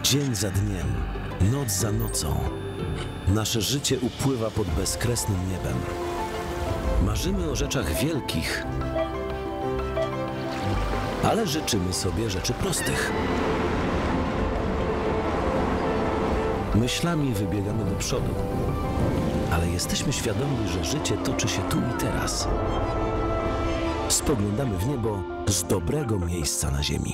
Dzień za dniem, noc za nocą, nasze życie upływa pod bezkresnym niebem. Marzymy o rzeczach wielkich, ale życzymy sobie rzeczy prostych. Myślami wybiegamy do przodu, ale jesteśmy świadomi, że życie toczy się tu i teraz. Spoglądamy w niebo z dobrego miejsca na ziemi.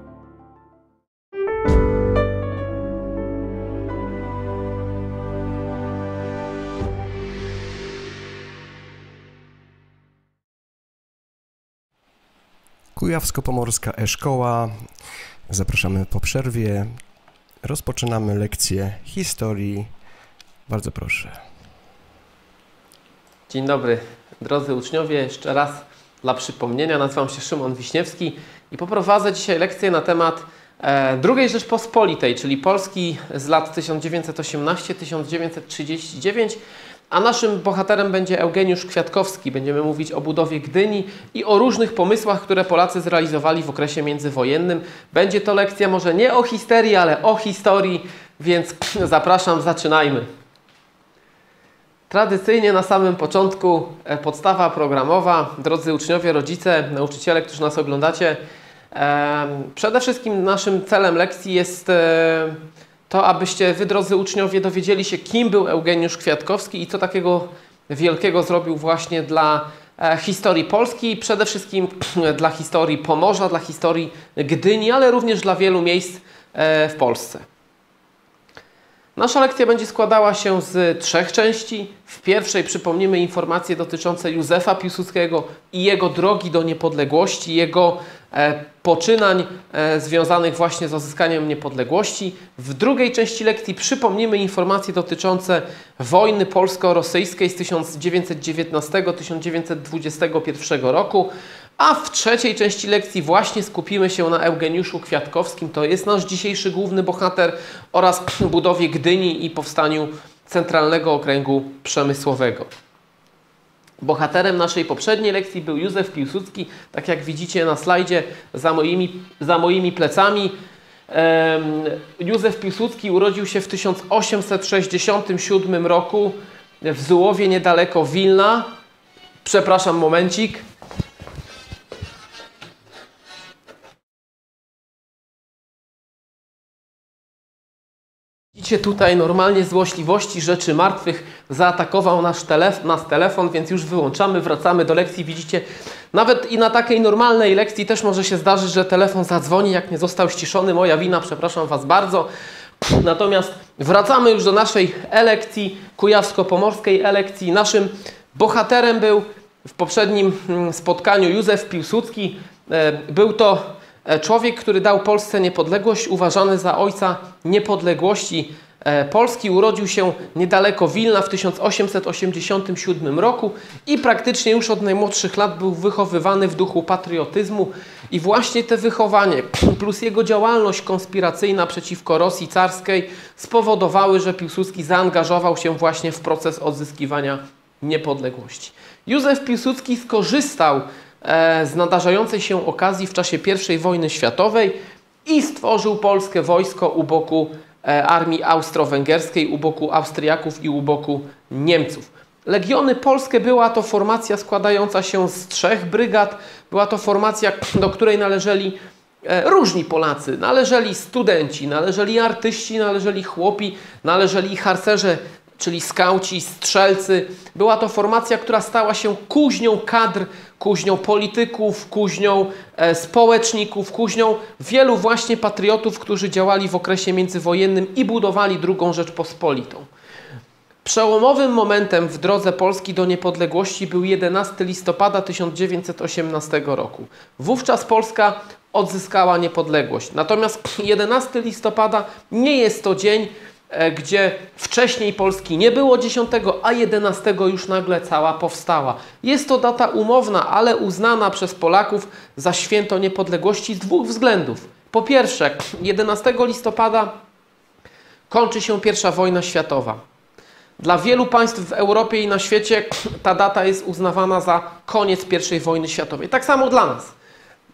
Kujawsko-Pomorska E-Szkoła. Zapraszamy po przerwie. Rozpoczynamy lekcję historii. Bardzo proszę. Dzień dobry, drodzy uczniowie. Jeszcze raz dla przypomnienia, nazywam się Szymon Wiśniewski i poprowadzę dzisiaj lekcję na temat II Rzeczpospolitej, czyli Polski z lat 1918-1939. A naszym bohaterem będzie Eugeniusz Kwiatkowski. Będziemy mówić o budowie Gdyni i o różnych pomysłach, które Polacy zrealizowali w okresie międzywojennym. Będzie to lekcja może nie o histerii, ale o historii, więc zapraszam, zaczynajmy. Tradycyjnie na samym początku podstawa programowa. Drodzy uczniowie, rodzice, nauczyciele, którzy nas oglądacie, przede wszystkim naszym celem lekcji jest to, abyście wy, drodzy uczniowie, dowiedzieli się, kim był Eugeniusz Kwiatkowski i co takiego wielkiego zrobił właśnie dla historii Polski i przede wszystkim dla historii Pomorza, dla historii Gdyni, ale również dla wielu miejsc w Polsce. Nasza lekcja będzie składała się z 3 części. W pierwszej przypomnimy informacje dotyczące Józefa Piłsudskiego i jego drogi do niepodległości, jego poczynań związanych właśnie z uzyskaniem niepodległości. W drugiej części lekcji przypomnimy informacje dotyczące wojny polsko-rosyjskiej z 1919-1921 roku. A w trzeciej części lekcji właśnie skupimy się na Eugeniuszu Kwiatkowskim. To jest nasz dzisiejszy główny bohater oraz budowie Gdyni i powstaniu Centralnego Okręgu Przemysłowego. Bohaterem naszej poprzedniej lekcji był Józef Piłsudski. Tak jak widzicie na slajdzie za moimi plecami. Józef Piłsudski urodził się w 1867 roku w Zułowie niedaleko Wilna. Przepraszam, momencik. Widzicie tutaj normalnie złośliwości rzeczy martwych zaatakował nasz telefon, więc już wyłączamy, wracamy do lekcji. Widzicie, nawet i na takiej normalnej lekcji też może się zdarzyć, że telefon zadzwoni, jak nie został ściszony. Moja wina, przepraszam Was bardzo. Natomiast wracamy już do naszej e-lekcji, kujawsko-pomorskiej e-lekcji. Naszym bohaterem był w poprzednim spotkaniu Józef Piłsudski. Był to człowiek, który dał Polsce niepodległość, uważany za ojca niepodległości Polski. Urodził się niedaleko Wilna w 1887 roku i praktycznie już od najmłodszych lat był wychowywany w duchu patriotyzmu. I właśnie te wychowanie plus jego działalność konspiracyjna przeciwko Rosji carskiej spowodowały, że Piłsudski zaangażował się właśnie w proces odzyskiwania niepodległości. Józef Piłsudski skorzystał z nadarzającej się okazji w czasie I wojny światowej i stworzył polskie wojsko u boku armii austro-węgierskiej, u boku Austriaków i u boku Niemców. Legiony polskie była to formacja składająca się z 3 brygad. Była to formacja, do której należeli różni Polacy. Należeli studenci, należeli artyści, należeli chłopi, należeli harcerze, czyli skauci, strzelcy. Była to formacja, która stała się kuźnią kadr, kuźnią polityków, kuźnią społeczników, kuźnią wielu właśnie patriotów, którzy działali w okresie międzywojennym i budowali II Rzeczpospolitą. Przełomowym momentem w drodze Polski do niepodległości był 11 listopada 1918 roku. Wówczas Polska odzyskała niepodległość. Natomiast 11 listopada nie jest to dzień, gdzie wcześniej Polski nie było 10, a 11 już nagle cała powstała. Jest to data umowna, ale uznana przez Polaków za święto niepodległości z 2 względów. Po pierwsze, 11 listopada kończy się I wojna światowa. Dla wielu państw w Europie i na świecie ta data jest uznawana za koniec I wojny światowej. Tak samo dla nas.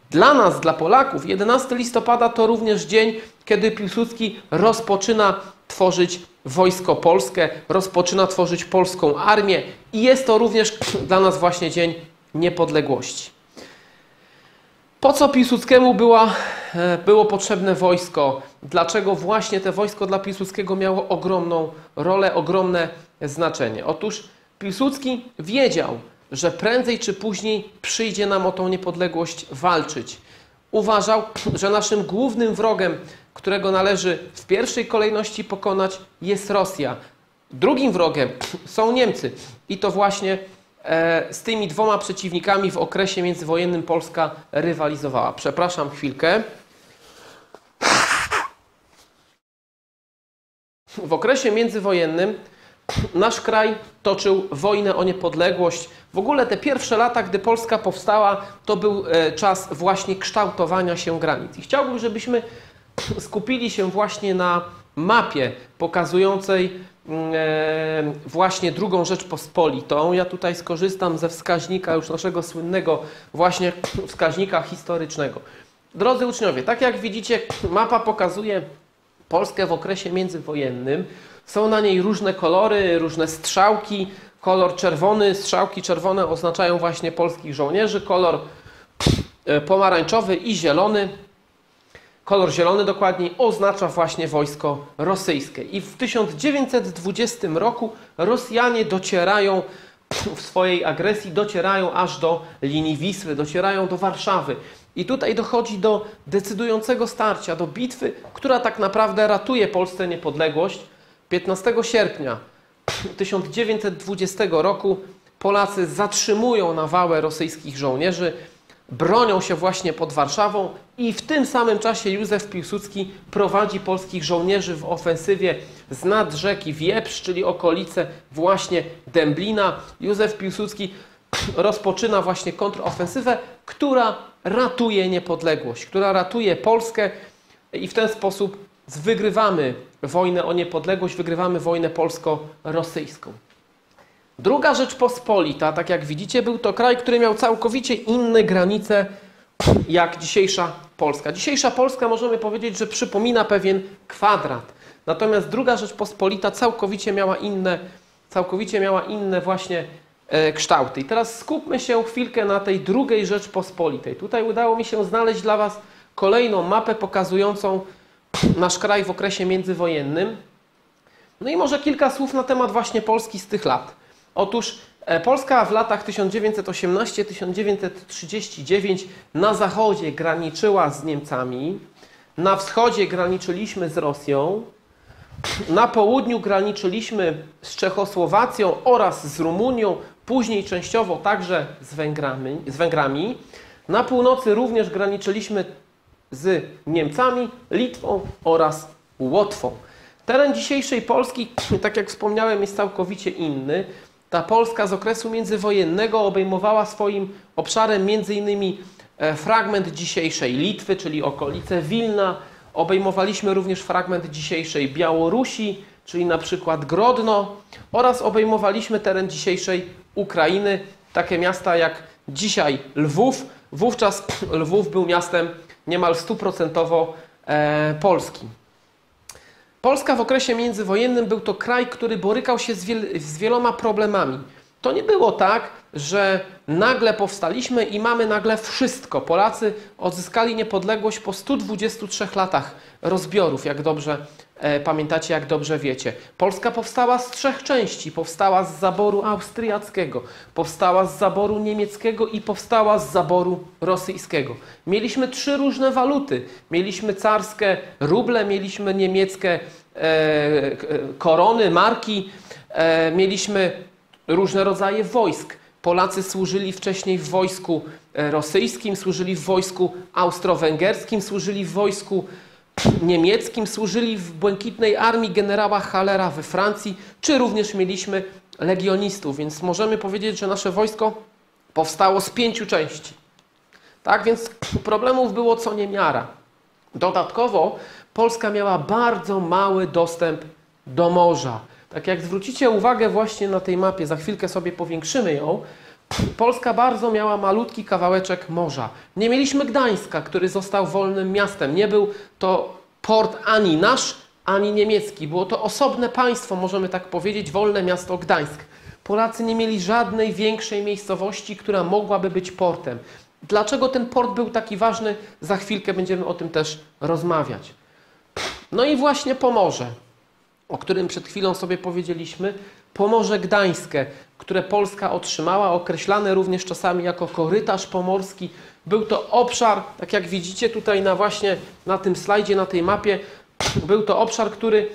Dla nas, dla Polaków, 11 listopada to również dzień, kiedy Piłsudski rozpoczyna tworzyć Wojsko Polskie, rozpoczyna tworzyć polską armię i jest to również dla nas właśnie Dzień Niepodległości. Po co Piłsudskiemu było potrzebne wojsko? Dlaczego właśnie to wojsko dla Piłsudskiego miało ogromną rolę, ogromne znaczenie? Otóż Piłsudski wiedział, że prędzej czy później przyjdzie nam o tą niepodległość walczyć. Uważał, że naszym głównym wrogiem, którego należy w pierwszej kolejności pokonać, jest Rosja. Drugim wrogiem są Niemcy. I to właśnie z tymi dwoma przeciwnikami w okresie międzywojennym Polska rywalizowała. Przepraszam chwilkę. W okresie międzywojennym nasz kraj toczył wojnę o niepodległość. W ogóle te pierwsze lata, gdy Polska powstała, to był czas właśnie kształtowania się granic. I chciałbym, żebyśmy skupili się właśnie na mapie pokazującej właśnie II Rzeczpospolitą. Ja tutaj skorzystam ze wskaźnika już naszego słynnego właśnie wskaźnika historycznego. Drodzy uczniowie, tak jak widzicie, mapa pokazuje Polskę w okresie międzywojennym. Są na niej różne kolory, różne strzałki. Kolor czerwony, strzałki czerwone oznaczają właśnie polskich żołnierzy. Kolor pomarańczowy i zielony, kolor zielony dokładniej, oznacza właśnie wojsko rosyjskie. I w 1920 roku Rosjanie docierają w swojej agresji, docierają aż do linii Wisły, docierają do Warszawy. I tutaj dochodzi do decydującego starcia, do bitwy, która tak naprawdę ratuje Polsce niepodległość. 15 sierpnia 1920 roku Polacy zatrzymują nawałę rosyjskich żołnierzy, bronią się właśnie pod Warszawą i w tym samym czasie Józef Piłsudski prowadzi polskich żołnierzy w ofensywie z nad rzeki Wieprz, czyli okolice właśnie Dęblina. Józef Piłsudski rozpoczyna właśnie kontrofensywę, która ratuje niepodległość, która ratuje Polskę i w ten sposób wygrywamy wojnę o niepodległość, wygrywamy wojnę polsko-rosyjską. Druga Rzeczpospolita, tak jak widzicie, był to kraj, który miał całkowicie inne granice jak dzisiejsza Polska. Dzisiejsza Polska, możemy powiedzieć, że przypomina pewien kwadrat. Natomiast Druga Rzeczpospolita całkowicie miała inne właśnie kształty. I teraz skupmy się chwilkę na tej Drugiej Rzeczpospolitej. Tutaj udało mi się znaleźć dla Was kolejną mapę pokazującą nasz kraj w okresie międzywojennym. No i może kilka słów na temat właśnie Polski z tych lat. Otóż Polska w latach 1918-1939 na zachodzie graniczyła z Niemcami, na wschodzie graniczyliśmy z Rosją, na południu graniczyliśmy z Czechosłowacją oraz z Rumunią, później częściowo także z Węgrami. Na północy również graniczyliśmy z Niemcami, Litwą oraz Łotwą. Teren dzisiejszej Polski, tak jak wspomniałem, jest całkowicie inny. Ta Polska z okresu międzywojennego obejmowała swoim obszarem m.in. fragment dzisiejszej Litwy, czyli okolice Wilna. Obejmowaliśmy również fragment dzisiejszej Białorusi, czyli na przykład Grodno, oraz obejmowaliśmy teren dzisiejszej Ukrainy, takie miasta jak dzisiaj Lwów. Wówczas Lwów był miastem niemal 100% polskim. Polska w okresie międzywojennym był to kraj, który borykał się z wieloma problemami. To nie było tak, że nagle powstaliśmy i mamy nagle wszystko. Polacy odzyskali niepodległość po 123 latach rozbiorów, jak dobrze pamiętacie, jak dobrze wiecie. Polska powstała z 3 części. Powstała z zaboru austriackiego, powstała z zaboru niemieckiego i powstała z zaboru rosyjskiego. Mieliśmy 3 różne waluty. Mieliśmy carskie ruble, mieliśmy niemieckie korony, marki, mieliśmy różne rodzaje wojsk. Polacy służyli wcześniej w wojsku rosyjskim, służyli w wojsku austro-węgierskim, służyli w wojsku niemieckim, służyli w Błękitnej Armii generała Hallera we Francji, czy również mieliśmy legionistów, więc możemy powiedzieć, że nasze wojsko powstało z 5 części. Tak więc problemów było co niemiara. Dodatkowo Polska miała bardzo mały dostęp do morza. Tak jak zwrócicie uwagę właśnie na tej mapie, za chwilkę sobie powiększymy ją, Polska bardzo miała malutki kawałeczek morza. Nie mieliśmy Gdańska, który został wolnym miastem. Nie był to port ani nasz, ani niemiecki. Było to osobne państwo, możemy tak powiedzieć, wolne miasto Gdańsk. Polacy nie mieli żadnej większej miejscowości, która mogłaby być portem. Dlaczego ten port był taki ważny? Za chwilkę będziemy o tym też rozmawiać. No i właśnie Pomorze, o którym przed chwilą sobie powiedzieliśmy. Pomorze Gdańskie, które Polska otrzymała, określane również czasami jako korytarz pomorski. Był to obszar, tak jak widzicie tutaj właśnie na tym slajdzie, na tej mapie, był to obszar, który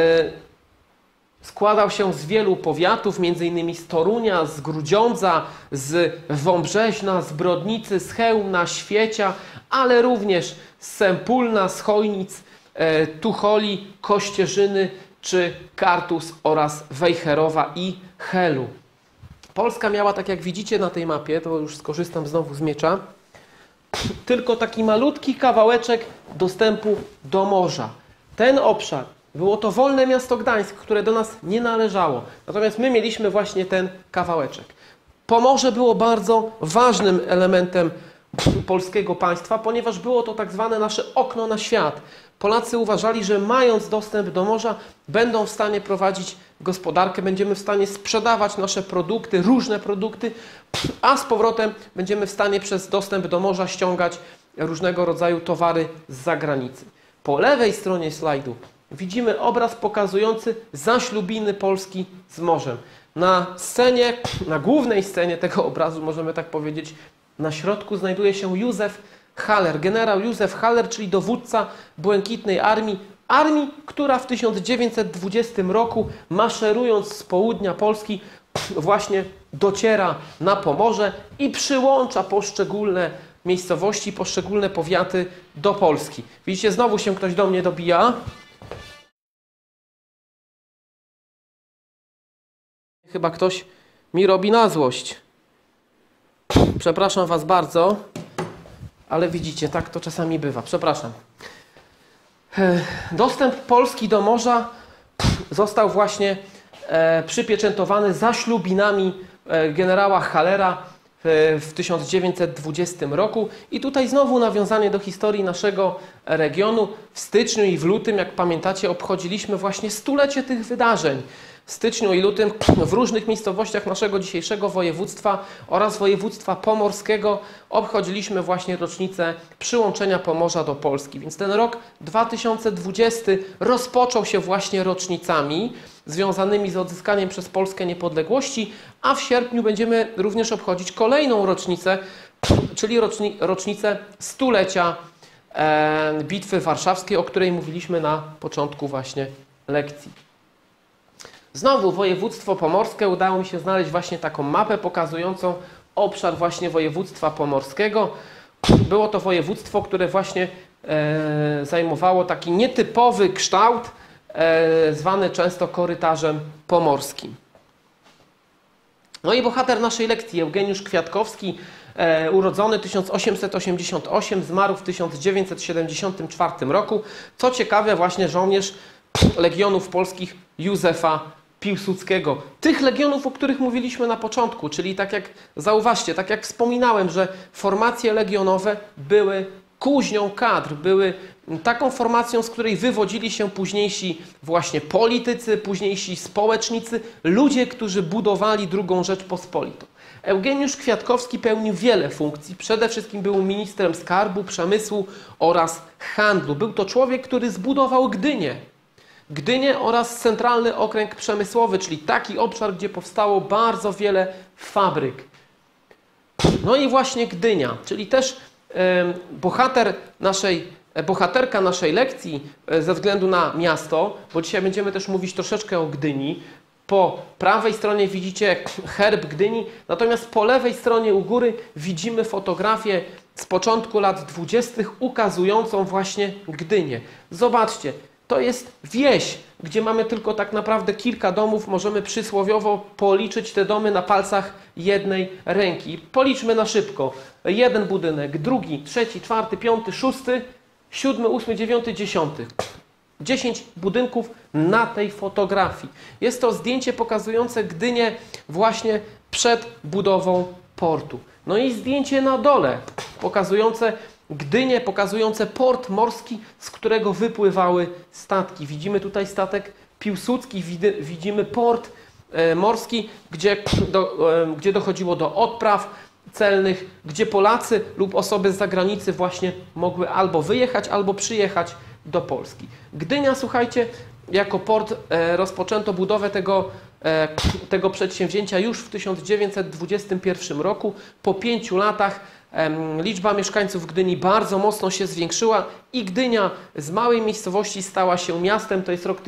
składał się z wielu powiatów, m.in. z Torunia, z Grudziądza, z Wąbrzeźna, z Brodnicy, z Chełmna, Świecia, ale również z Sępólna, z Chojnic, Tucholi, Kościerzyny czy Kartus oraz Wejherowa i Helu. Polska miała, tak jak widzicie na tej mapie, to już skorzystam znowu z miecza, tylko taki malutki kawałeczek dostępu do morza. Ten obszar, było to wolne miasto Gdańsk, które do nas nie należało. Natomiast my mieliśmy właśnie ten kawałeczek. Pomorze było bardzo ważnym elementem polskiego państwa, ponieważ było to tak zwane nasze okno na świat. Polacy uważali, że mając dostęp do morza, będą w stanie prowadzić gospodarkę, będziemy w stanie sprzedawać nasze produkty, różne produkty, a z powrotem będziemy w stanie przez dostęp do morza ściągać różnego rodzaju towary z zagranicy. Po lewej stronie slajdu widzimy obraz pokazujący zaślubiny Polski z morzem. Na scenie, na głównej scenie tego obrazu, możemy tak powiedzieć, na środku znajduje się Józef Haller, generał Józef Haller, czyli dowódca Błękitnej Armii, która w 1920 roku, maszerując z południa Polski, właśnie dociera na Pomorze i przyłącza poszczególne miejscowości, poszczególne powiaty do Polski. Widzicie, znowu się ktoś do mnie dobija. Chyba ktoś mi robi na złość. Przepraszam Was bardzo, ale widzicie, tak to czasami bywa. Przepraszam. Dostęp Polski do morza został właśnie przypieczętowany zaślubinami generała Hallera w 1920 roku. I tutaj znowu nawiązanie do historii naszego regionu. W styczniu i w lutym, jak pamiętacie, obchodziliśmy właśnie stulecie tych wydarzeń. W styczniu i lutym w różnych miejscowościach naszego dzisiejszego województwa oraz województwa pomorskiego obchodziliśmy właśnie rocznicę przyłączenia Pomorza do Polski. Więc ten rok 2020 rozpoczął się właśnie rocznicami związanymi z odzyskaniem przez Polskę niepodległości, a w sierpniu będziemy również obchodzić kolejną rocznicę, czyli rocznicę stulecia Bitwy Warszawskiej, o której mówiliśmy na początku właśnie lekcji. Znowu województwo pomorskie, udało mi się znaleźć właśnie taką mapę pokazującą obszar właśnie województwa pomorskiego. Było to województwo, które właśnie zajmowało taki nietypowy kształt, zwany często korytarzem pomorskim. No i bohater naszej lekcji, Eugeniusz Kwiatkowski, urodzony 1888, zmarł w 1974 roku. Co ciekawe, właśnie żołnierz Legionów Polskich Józefa Piłsudskiego. Tych legionów, o których mówiliśmy na początku, czyli tak jak, zauważcie, tak jak wspominałem, że formacje legionowe były kuźnią kadr, były taką formacją, z której wywodzili się późniejsi właśnie politycy, późniejsi społecznicy, ludzie, którzy budowali II Rzeczpospolitą. Eugeniusz Kwiatkowski pełnił wiele funkcji. Przede wszystkim był ministrem skarbu, przemysłu oraz handlu. Był to człowiek, który zbudował Gdynię oraz Centralny Okręg Przemysłowy, czyli taki obszar, gdzie powstało bardzo wiele fabryk. No i właśnie Gdynia, czyli też bohaterka naszej lekcji ze względu na miasto, bo dzisiaj będziemy też mówić troszeczkę o Gdyni. Po prawej stronie widzicie herb Gdyni, natomiast po lewej stronie u góry widzimy fotografię z początku lat 20. ukazującą właśnie Gdynię. Zobaczcie, to jest wieś, gdzie mamy tylko tak naprawdę kilka domów. Możemy przysłowiowo policzyć te domy na palcach jednej ręki. Policzmy na szybko. Jeden budynek, drugi, trzeci, czwarty, piąty, szósty, 7, 8, 9, 10. 10 budynków na tej fotografii. Jest to zdjęcie pokazujące Gdynię właśnie przed budową portu. No i zdjęcie na dole pokazujące Gdynię, pokazujące port morski, z którego wypływały statki. Widzimy tutaj statek Piłsudski, widzimy port morski, gdzie dochodziło do odpraw celnych, gdzie Polacy lub osoby z zagranicy właśnie mogły albo wyjechać, albo przyjechać do Polski. Gdynia, słuchajcie, jako port rozpoczęto budowę tego przedsięwzięcia już w 1921 roku. Po 5 latach liczba mieszkańców Gdyni bardzo mocno się zwiększyła i Gdynia z małej miejscowości stała się miastem. To jest rok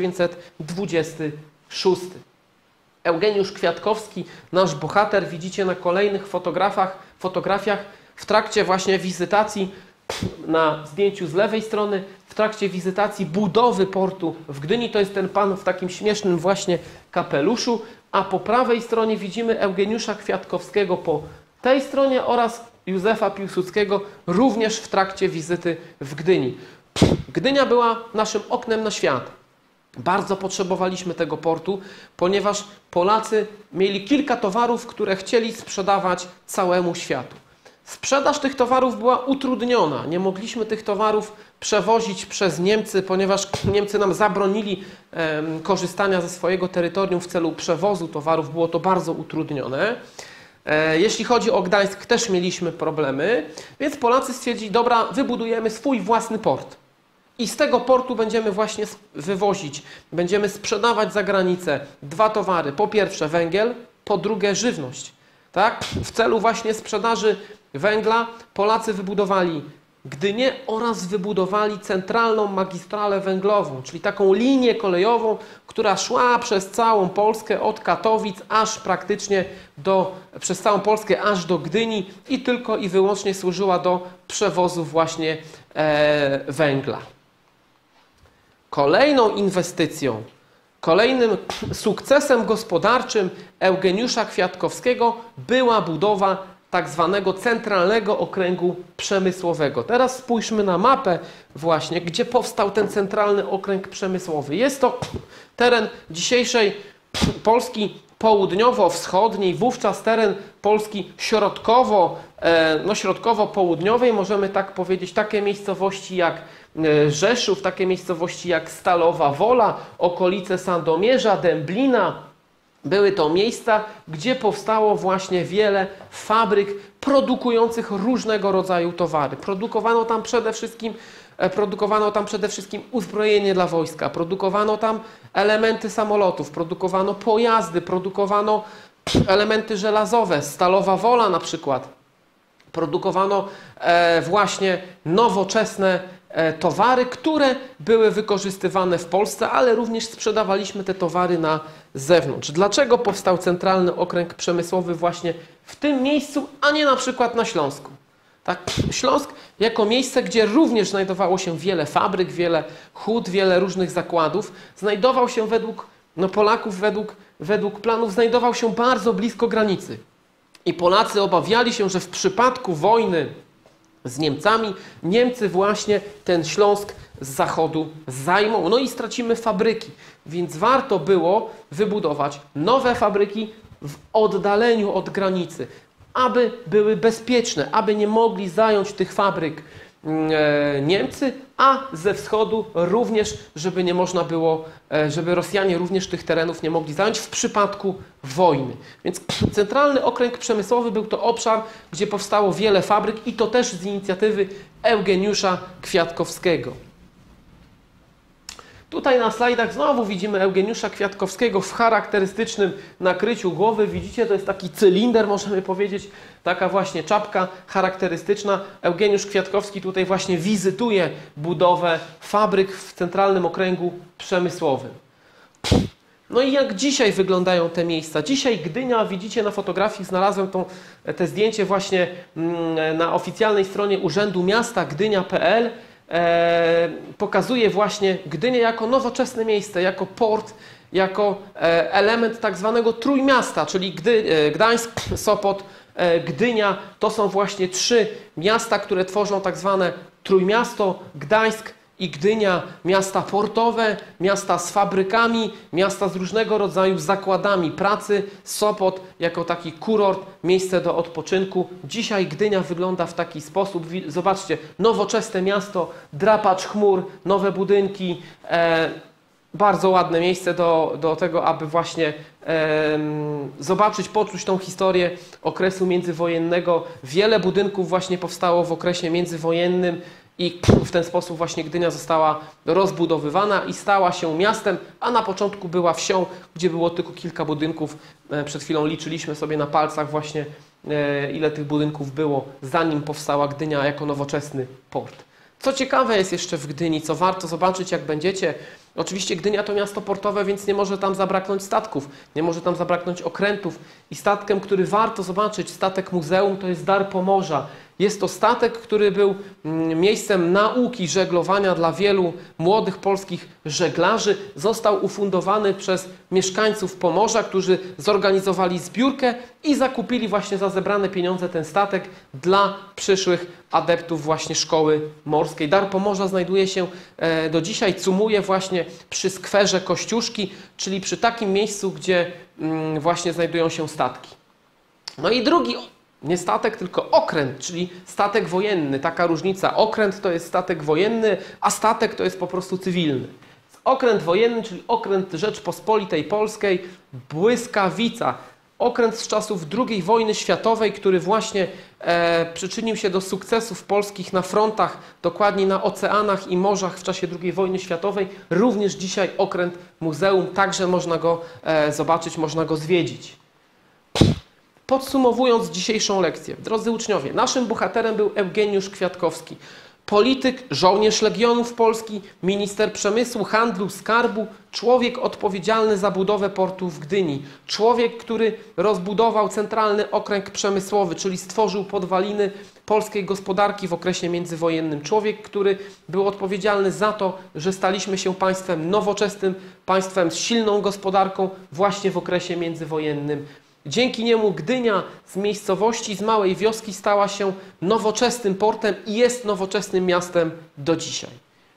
1926. Eugeniusz Kwiatkowski, nasz bohater, widzicie na kolejnych fotografiach w trakcie właśnie wizytacji, na zdjęciu z lewej strony, w trakcie wizytacji budowy portu w Gdyni. To jest ten pan w takim śmiesznym właśnie kapeluszu, a po prawej stronie widzimy Eugeniusza Kwiatkowskiego po tej stronie oraz Józefa Piłsudskiego również w trakcie wizyty w Gdyni. Gdynia była naszym oknem na świat. Bardzo potrzebowaliśmy tego portu, ponieważ Polacy mieli kilka towarów, które chcieli sprzedawać całemu światu. Sprzedaż tych towarów była utrudniona. Nie mogliśmy tych towarów przewozić przez Niemcy, ponieważ Niemcy nam zabronili korzystania ze swojego terytorium w celu przewozu towarów. Było to bardzo utrudnione. Jeśli chodzi o Gdańsk, też mieliśmy problemy, więc Polacy stwierdzili, dobra, wybudujemy swój własny port. I z tego portu będziemy właśnie wywozić, będziemy sprzedawać za granicę dwa towary. Po pierwsze węgiel, po drugie żywność. Tak? W celu właśnie sprzedaży węgla Polacy wybudowali Gdynię oraz wybudowali centralną magistralę węglową, czyli taką linię kolejową, która szła przez całą Polskę od Katowic aż praktycznie przez całą Polskę aż do Gdyni i tylko i wyłącznie służyła do przewozu właśnie węgla. Kolejną inwestycją, kolejnym sukcesem gospodarczym Eugeniusza Kwiatkowskiego była budowa tak zwanego centralnego okręgu przemysłowego. Teraz spójrzmy na mapę właśnie, gdzie powstał ten centralny okręg przemysłowy. Jest to teren dzisiejszej Polski południowo-wschodniej, wówczas teren Polski środkowo-południowej, możemy tak powiedzieć, takie miejscowości jak Rzeszów, takie miejscowości jak Stalowa Wola, okolice Sandomierza, Dęblina. Były to miejsca, gdzie powstało właśnie wiele fabryk produkujących różnego rodzaju towary. Produkowano tam przede wszystkim uzbrojenie dla wojska, produkowano tam elementy samolotów, produkowano pojazdy, produkowano elementy żelazowe, Stalowa Wola na przykład. Produkowano właśnie nowoczesne towary, które były wykorzystywane w Polsce, ale również sprzedawaliśmy te towary na zewnątrz. Dlaczego powstał centralny okręg przemysłowy właśnie w tym miejscu, a nie na przykład na Śląsku? Tak? Śląsk jako miejsce, gdzie również znajdowało się wiele fabryk, wiele hut, wiele różnych zakładów, znajdował się według Polaków, według planów, znajdował się bardzo blisko granicy. I Polacy obawiali się, że w przypadku wojny z Niemcami, Niemcy właśnie ten Śląsk z zachodu zajmą. No i stracimy fabryki, więc warto było wybudować nowe fabryki w oddaleniu od granicy, aby były bezpieczne, aby nie mogli zająć tych fabryk Niemcy, a ze wschodu również, żeby nie można było, żeby Rosjanie również tych terenów nie mogli zająć w przypadku wojny. Więc centralny okręg przemysłowy był to obszar, gdzie powstało wiele fabryk i to też z inicjatywy Eugeniusza Kwiatkowskiego. Tutaj na slajdach znowu widzimy Eugeniusza Kwiatkowskiego w charakterystycznym nakryciu głowy. Widzicie, to jest taki cylinder, możemy powiedzieć, taka właśnie czapka charakterystyczna. Eugeniusz Kwiatkowski tutaj właśnie wizytuje budowę fabryk w centralnym okręgu przemysłowym. No i jak dzisiaj wyglądają te miejsca? Dzisiaj Gdynia, widzicie na fotografii, znalazłem te zdjęcie właśnie na oficjalnej stronie Urzędu Miasta Gdynia.pl. Pokazuje właśnie Gdynię jako nowoczesne miejsce, jako port, jako element tak zwanego Trójmiasta, czyli Gdańsk, Sopot, Gdynia. To są właśnie trzy miasta, które tworzą tak zwane Trójmiasto, Gdańsk i Gdynia, miasta portowe, miasta z fabrykami, miasta z różnego rodzaju zakładami pracy, Sopot jako taki kurort, miejsce do odpoczynku. Dzisiaj Gdynia wygląda w taki sposób. Zobaczcie, nowoczesne miasto, drapacz chmur, nowe budynki, bardzo ładne miejsce do tego, aby właśnie zobaczyć, poczuć tą historię okresu międzywojennego. Wiele budynków właśnie powstało w okresie międzywojennym i w ten sposób właśnie Gdynia została rozbudowywana i stała się miastem, a na początku była wsią, gdzie było tylko kilka budynków. Przed chwilą liczyliśmy sobie na palcach właśnie, ile tych budynków było, zanim powstała Gdynia jako nowoczesny port. Co ciekawe jest jeszcze w Gdyni, co warto zobaczyć, jak będziecie. Oczywiście Gdynia to miasto portowe, więc nie może tam zabraknąć statków, nie może tam zabraknąć okrętów. I statkiem, który warto zobaczyć, statek muzeum, to jest Dar Pomorza. Jest to statek, który był miejscem nauki żeglowania dla wielu młodych polskich żeglarzy. Został ufundowany przez mieszkańców Pomorza, którzy zorganizowali zbiórkę i zakupili właśnie za zebrane pieniądze ten statek dla przyszłych adeptów właśnie szkoły morskiej. Dar Pomorza znajduje się do dzisiaj, cumuje właśnie przy skwerze Kościuszki, czyli przy takim miejscu, gdzie właśnie znajdują się statki. No i drugi, nie statek, tylko okręt, czyli statek wojenny. Taka różnica. Okręt to jest statek wojenny, a statek to jest po prostu cywilny. Okręt wojenny, czyli okręt Rzeczpospolitej Polskiej, Błyskawica. Okręt z czasów II wojny światowej, który właśnie przyczynił się do sukcesów polskich na frontach, dokładnie na oceanach i morzach w czasie II wojny światowej. Również dzisiaj okręt muzeum, także można go zobaczyć, można go zwiedzić. Podsumowując dzisiejszą lekcję, drodzy uczniowie, naszym bohaterem był Eugeniusz Kwiatkowski. Polityk, żołnierz Legionów Polski, minister przemysłu, handlu, skarbu, człowiek odpowiedzialny za budowę portu w Gdyni. Człowiek, który rozbudował centralny okręg przemysłowy, czyli stworzył podwaliny polskiej gospodarki w okresie międzywojennym. Człowiek, który był odpowiedzialny za to, że staliśmy się państwem nowoczesnym, państwem z silną gospodarką właśnie w okresie międzywojennym. Dzięki niemu Gdynia z miejscowości, z małej wioski stała się nowoczesnym portem i jest nowoczesnym miastem do dzisiaj.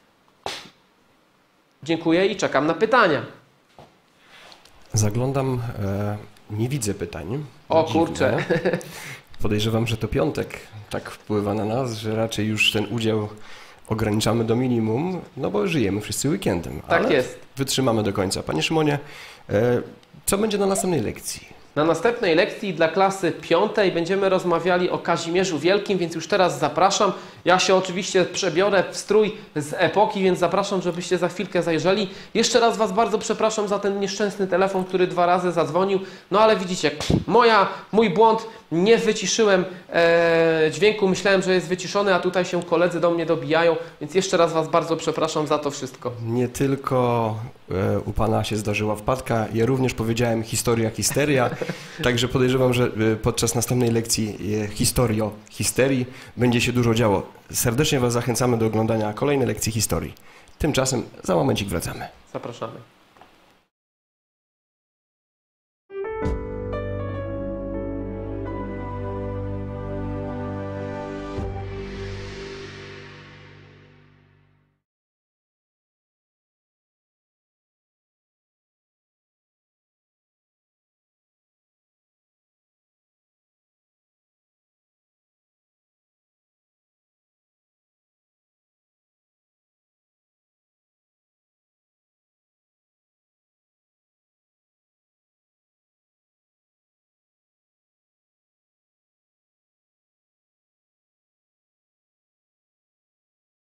Dziękuję i czekam na pytania. Zaglądam, nie widzę pytań. O Dziwne. kurczę. Podejrzewam, że to piątek tak wpływa na nas, że raczej już ten udział ograniczamy do minimum, no bo żyjemy wszyscy weekendem. Tak ale jest. Wytrzymamy do końca. Panie Szymonie, co będzie na następnej lekcji? Na następnej lekcji dla klasy 5 będziemy rozmawiali o Kazimierzu Wielkim, więc już teraz zapraszam. Ja się oczywiście przebiorę w strój z epoki, więc zapraszam, żebyście za chwilkę zajrzeli. Jeszcze raz Was bardzo przepraszam za ten nieszczęsny telefon, który 2 razy zadzwonił. No ale widzicie, mój błąd, nie wyciszyłem dźwięku. Myślałem, że jest wyciszony, a tutaj się koledzy do mnie dobijają, więc jeszcze raz Was bardzo przepraszam za to wszystko. Nie tylko u Pana się zdarzyła wpadka, ja również powiedziałem histeria, także podejrzewam, że podczas następnej lekcji histerii będzie się dużo działo. Serdecznie Was zachęcamy do oglądania kolejnej lekcji historii. Tymczasem za momencik wracamy. Zapraszamy.